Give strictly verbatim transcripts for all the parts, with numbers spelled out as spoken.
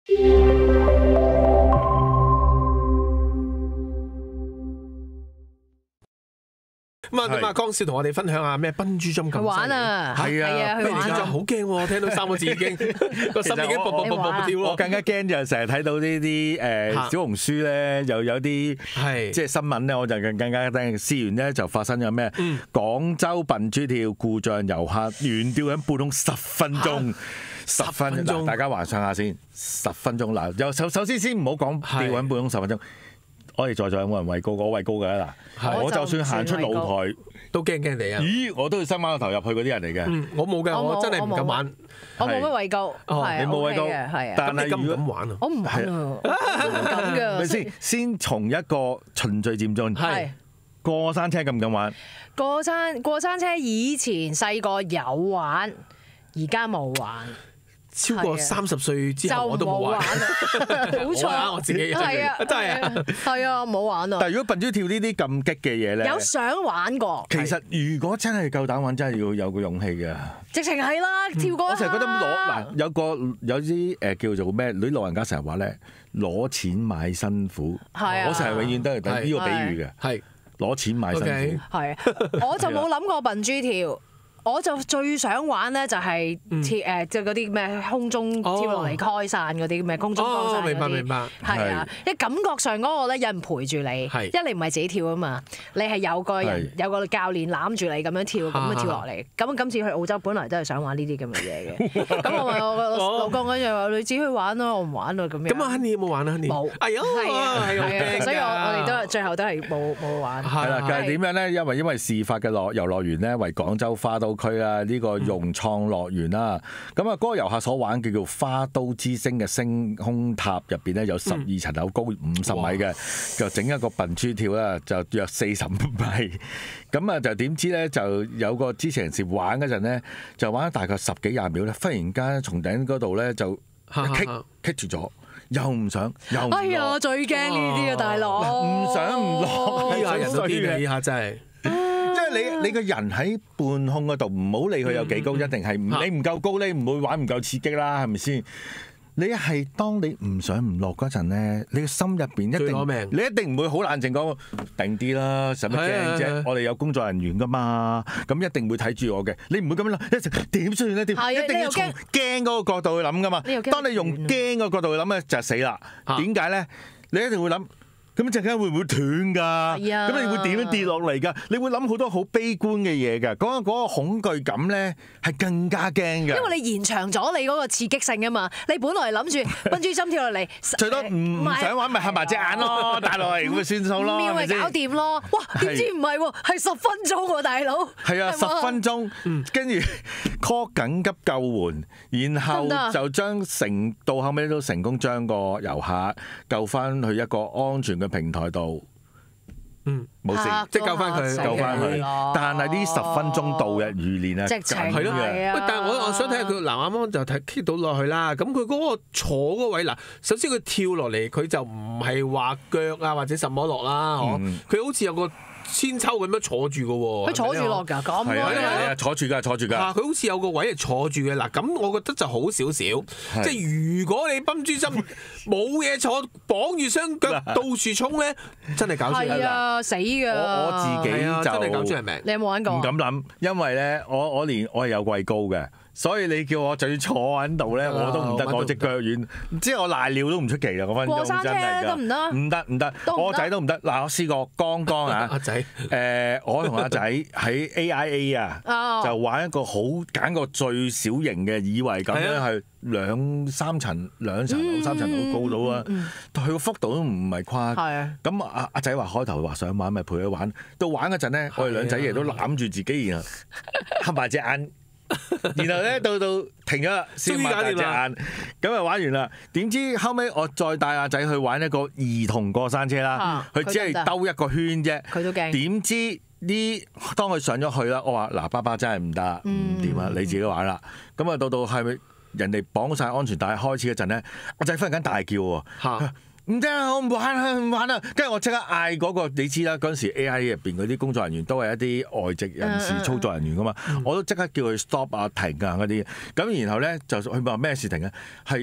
咁啊，咁啊，江少同我哋分享下咩笨豬跳咁犀利玩啊， 係啊， 去玩啊， 好驚喎！聽到三個字已經個心已經卜卜卜卜跳我更加驚就成日睇到呢啲誒小紅書咧，又有啲係即係新聞咧，我就更更加驚。試完咧就發生咗咩？廣州笨豬跳故障遊客懸吊緊半空十分鐘。十分鐘，大家幻想下先，十分鐘嗱，又首首先先唔好講吊緊半空十分鐘，我哋在座有冇人畏高？我畏高㗎啦，我就算行出露台都驚驚地啊！ 咦，我都要伸翻個頭入去嗰啲人嚟嘅。 我冇㗎，我真係唔敢玩。 我冇乜畏高， 你冇畏高嘅，係啊。 但係如果咁玩啊， 我唔玩啊，唔敢㗎。 咪先，先從一個循序漸進。 係過山車敢唔敢玩？ 過山過山車以前細個有玩，而家冇玩。 超過三十歲之後我都冇玩， 好彩我自己係啊， 真係啊， 係啊，冇玩啊。 但係如果笨豬跳呢啲咁激嘅嘢咧， 有想玩過。 其實如果真係夠膽玩，真係要有個勇氣嘅。 直情係啦，跳過。 我成日覺得攞嗱有個有啲誒叫做咩女老人家成日話咧，攞錢買辛苦。 係啊， 我成日永遠都係等呢個比喻嘅， 係攞錢買辛苦。 係，我就冇諗過笨豬跳。我就最想玩咧，就係跳誒，即係嗰啲咩空中跳落嚟開傘嗰啲咩空中開傘嗰啲。 明白明白。 係啊，因為感覺上嗰個咧有人陪住你，一你唔係自己跳啊嘛，你係有個人有個教練攬住你咁樣跳，咁樣跳落嚟。咁今次去澳洲本來都係想玩呢啲咁嘅嘢嘅。咁我問我個老公嗰陣話：你自己去玩咯，我唔玩咯咁樣。 咁啊，Honey 有冇玩啊？Honey 冇。哎呀，係啊，係啊， 所以我我哋都最後都係冇冇玩。 係啦，但係點樣咧？因為因為事發嘅樂遊樂園咧，為廣州花都區啦，呢個融創樂園啦，咁啊嗰個遊客所玩嘅叫花都之星嘅星空塔入邊咧，有十二層樓高五十米嘅，就整一個笨豬跳啦，就約四十米。咁啊就點知咧，就有個知情人士玩嗰陣咧，就玩咗大概十幾廿秒咧，忽然間從頂嗰度咧就棘棘住咗，又唔想又唔落。 哎呀，最驚呢啲啊，大佬！ 唔想唔落， 呢下人都癲啊！呢下真係。 你你個人喺半空嗰度，唔好理佢有幾高，嗯、一定係你唔夠高，你唔會玩唔夠刺激啦，係咪先？你係當你唔上唔落嗰陣咧，你個心入邊一定你一定唔會好冷靜講定啲啦，使乜驚啫？我哋有工作人員噶嘛，咁一定會睇住我嘅。你唔會咁樣諗，一直點算咧？點一定要從驚嗰個角度去諗噶嘛？當你用驚個角度去諗咧，就死啦。點解咧？你一定會諗。咁陣間會唔會斷㗎？咁你會點樣跌落嚟㗎？你會諗好多好悲觀嘅嘢㗎。嗰個嗰個恐懼感咧係更加驚㗎。因為你延長咗你嗰個刺激性啊嘛。你本來諗住笨豬跳跳落嚟， 最多唔想玩咪合埋隻眼咯，帶落嚟咁咪算數咯， 秒咪搞掂咯。哇！點知唔係喎，係十分鐘喎，大佬。係啊，十分鐘，跟住 call 緊急救援，然後就將成到後尾都成功將個遊客救翻去一個安全嘅平台度，嗯，冇事，即係救翻佢，救翻佢。但係呢十分鐘度日如年啊， 直情係咯。喂，但係我我想睇下佢嗱，啱啱就睇 keep 到落去啦。咁佢嗰個坐嗰位嗱，首先佢跳落嚟，佢就唔係話腳啊或者什麼落啦，嗬、嗯。佢好似有個千秋咁樣坐住嘅喎， 佢坐住落㗎，咁係啊係啊，坐住㗎，坐住㗎。 佢好似有個位係坐住嘅嗱，咁我覺得就好少少。即係如果你笨豬跳冇嘢坐，綁住雙腳到處衝咧，真係搞出嚟啊，死㗎！ 我我自己就真係搞出嚟命。 你有冇玩過？ 唔敢諗，因為咧，我我連我係有畏高嘅。所以你叫我就要坐喺度咧，我都唔得，我隻腳軟，即係我瀨尿都唔出奇啦！嗰分鐘真係㗎，唔得唔得唔得，我仔都唔得。嗱，我試過剛剛啊，阿仔，誒，我同阿仔喺 A I A 啊，就玩一個好揀個最小型嘅，以為咁樣係兩三層兩層樓三層樓高到啊，佢個幅度都唔係誇。咁阿阿仔話開頭話想玩，咪陪佢玩。到玩嗰陣咧，我哋兩仔爺都攬住自己，然後合埋隻眼。然後咧到到停咗啦，先擘大隻眼，咁啊玩完啦。點知後尾我再帶阿仔去玩一個兒童過山車啦，佢、啊、只係兜一個圈啫。佢都驚。點知呢？當佢上咗去啦，我話嗱，爸爸真係唔得，唔掂啊！你自己玩啦。咁啊到到係咪人哋綁晒安全帶開始嗰陣咧，阿仔忽然間大叫喎。啊唔得啊！我唔玩啦，唔玩啦！跟住我即刻嗌嗰個，你知啦，嗰陣時 A I 入邊嗰啲工作人員都係一啲外籍人士操作人員噶嘛，我都即刻叫佢 stop 啊、停啊嗰啲。咁然後咧就佢話咩事停啊？係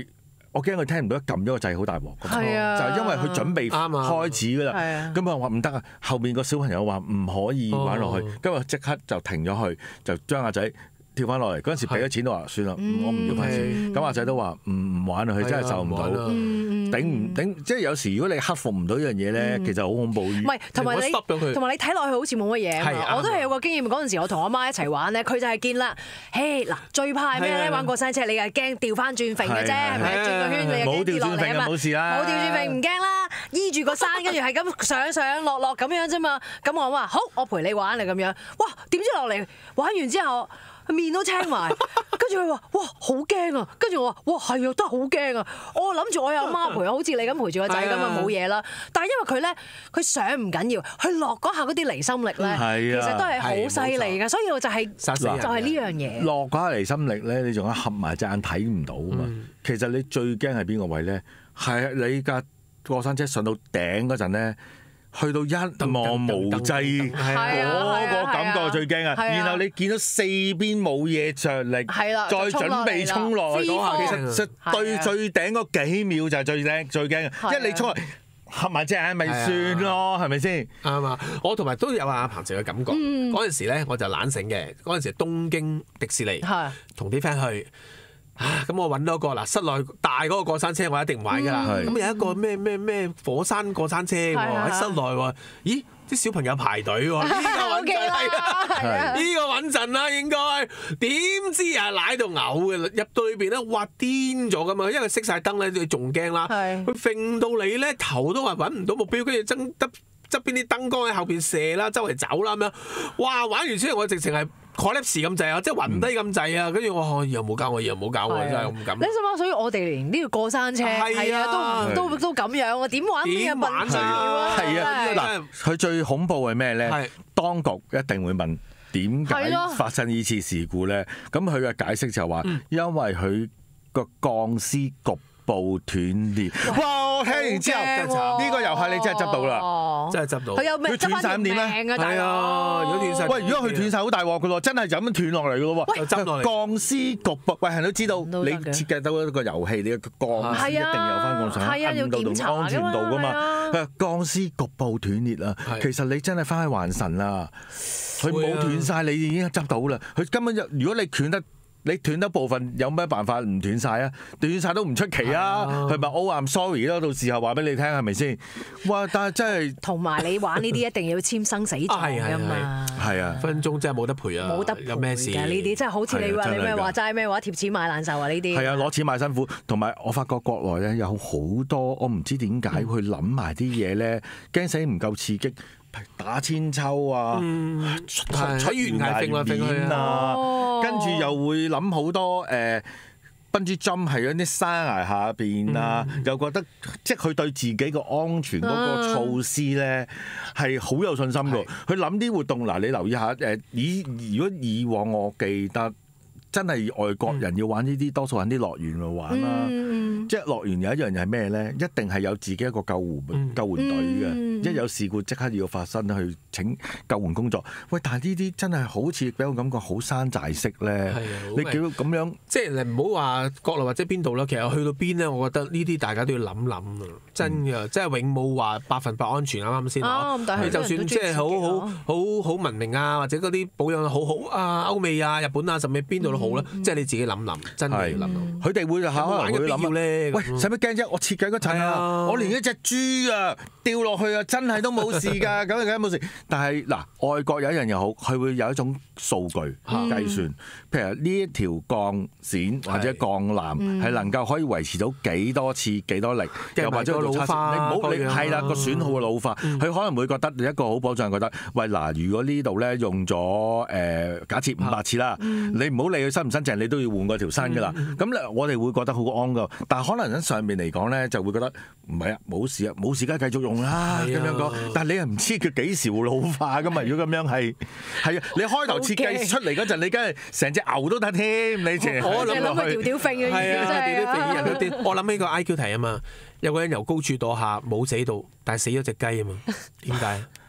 我驚佢聽唔到，一撳咗個掣好大鑊。 係啊， 就係因為佢準備開始㗎啦。咁啊話唔得啊，後面個小朋友話唔可以玩落去，咁啊即刻就停咗去，就將阿仔跳翻落嚟。嗰陣時俾咗錢都話算啦，我唔要翻錢。咁阿仔都話唔唔玩啊，佢真係受唔到，頂唔頂？即係有時如果你克服唔到呢樣嘢咧，其實好恐怖。唔係，同埋你同埋你睇落去好似冇乜嘢。我都係有個經驗，嗰陣時我同我媽一齊玩咧，佢就係見啦，嘿嗱，最怕係咩咧？玩過山車，你係驚掉翻轉揈嘅啫，係咪？轉個圈你又驚跌落嚟啊嘛。冇事啦，冇掉轉揈唔驚啦，依住個山跟住係咁上上落落咁樣啫嘛。咁我話好，我陪你玩你咁樣。哇！點知落嚟玩完之後，面都青埋，跟住佢話：哇，好驚啊！跟住我話：哇，係啊，都係好驚啊！我諗住我有媽陪，好似你咁陪住個仔咁啊，冇嘢啦。但係因為佢咧，佢上唔緊要，佢落嗰下嗰啲離心力咧，其實都係好犀利嘅。所以我就係就係呢樣嘢。落嗰下離心力咧，你仲要合埋隻眼睇唔到啊嘛。其實你最驚係邊個位咧？係你架過山車上到頂嗰陣咧。去到一望無際，嗰個感覺最驚啊！然後你見到四邊冇嘢着力，再準備衝落去嗰下，其實對最頂嗰幾秒就係最驚最驚嘅，因為你衝落合埋隻眼咪算咯，係咪先？啱啊！我同埋都有阿彭直嘅感覺。嗰陣時咧我就懶醒嘅，嗰陣時東京迪士尼同啲 friend 去。啊！咁我揾到個嗱，室內大嗰個過山車我一定唔玩㗎啦。咁、嗯、有一個咩咩咩火山過山車喎喺室內喎。咦？啲小朋友排隊喎，呢個穩陣係啊，呢個穩陣啦應該。點知啊，賴到嘔嘅，入到裏邊咧，哇癲咗㗎嘛！因為熄晒燈咧，你仲驚啦。佢揈到你咧，頭都話揾唔到目標，跟住爭得側邊啲燈光喺後邊射啦，周圍走啦咁樣。哇！玩完之後我直情係〜collapse 咁滯啊，即係暈低咁滯啊，跟住我又冇教我，又冇教我，真係唔敢。你想話，所以我哋連呢個過山車係啊，都都都咁樣啊，點玩呢個笨豬啊？係啊，嗱，佢最恐怖係咩咧？當局一定會問點解發生呢次事故咧？咁佢嘅解釋就話，因為佢個鋼絲局部斷裂。哇！我聽完之後，呢個遊客你真係執到啦，真係執到。佢有咩執翻條命啊？係啊，如果斷曬，喂，如果佢斷曬好大鑊㗎咯，真係就咁樣斷落嚟㗎咯喎。執落嚟。鋼絲局部，喂，人都知道你設計到一個遊戲，你嘅鋼絲一定有翻咁上下硬度同安全度㗎嘛。佢話鋼絲局部斷裂啊，其實你真係翻去還神啦。佢冇斷曬，你已經執到啦。佢根本就如果你斷得。你斷得部分有咩辦法唔斷晒啊？斷晒都唔出奇啊！係咪 ？Oh I'm sorry 咯，到時候話俾你聽係咪先？哇！但係真係同埋你玩呢啲一定要簽生死狀㗎嘛。係啊，分分鐘真係冇得賠啊！冇得賠有咩事㗎？呢啲真係好似你話你咩話齋咩話貼錢買難受啊！呢啲係啊，攞錢買辛苦。同埋我發覺國內咧有好多我唔知點解佢諗埋啲嘢咧，驚死唔夠刺激。打千秋啊，喺懸崖揈來揈去啊，跟住又會諗好多誒，笨豬跳係喺啲山崖下邊啊，嗯、又覺得即係佢對自己個安全嗰個措施咧係好有信心㗎。佢諗啲活動嗱，你留意下誒，以如果以往我記得。真係外國人要玩呢啲，多數喺啲樂園度玩啦。嗯、即係樂園有一樣嘢係咩咧？一定係有自己一個救援、嗯、救援隊嘅，嗯、一有事故即刻要發生去請救援工作。喂，但係呢啲真係好似俾我感覺好山寨式咧。你叫咁樣，即係你唔好話國內或者邊度啦。其實去到邊咧，我覺得呢啲大家都要諗諗啊！真嘅，嗯、即係永冇話百分百安全。啱啱先講，你就算即係好好好好文明啊，或者嗰啲保養好好啊，歐美啊、日本啊，甚至邊度都好啦。嗯、即係你自己諗諗，真係要諗諗。佢哋會可能會諗咧。喂，使乜驚啫？我設計嗰陣啊，我連一隻豬啊掉落去啊，真係都冇事㗎，咁梗係冇事。但係嗱，外國有一樣嘢好，佢會有一種數據計算，譬如呢一條鋼線或者鋼纜係能夠可以維持到幾多次幾多力，又或者個老化，你唔好你係啦個損耗嘅老化，佢可能會覺得一個好保障，覺得喂嗱，如果呢度咧用咗誒假設五百次啦，你唔好理佢新唔新淨，你都要換過條新㗎啦。咁咧我哋會覺得好安㗎，但係可能喺上面嚟講咧就會覺得唔係啊，冇事啊，冇事梗係繼續用啦咁樣講。但係你又唔知佢幾時會老化㗎嘛？如果咁樣係係啊，你開頭設計出嚟嗰陣，你梗係成隻牛都得添，你成我諗落去，條條揈嘅係啊，條條揈人都啲。我諗起個 I Q 題啊嘛，有個人由高處墮下冇死到，但係死咗隻雞啊嘛。點解？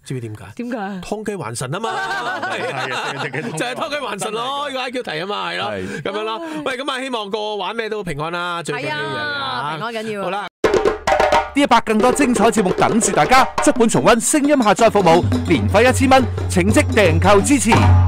知唔知點解？ 點解？ 湯雞還神啊嘛，就係湯雞還神咯，呢個 I Q 題啊嘛，係咯，咁樣咯。喂，咁啊，希望個玩咩都平安啦，最緊要啊，平安緊要。 好啦。 D 一百更多精彩節目等住大家，足本重溫聲音下載服務，年費一千蚊，請即訂購支持。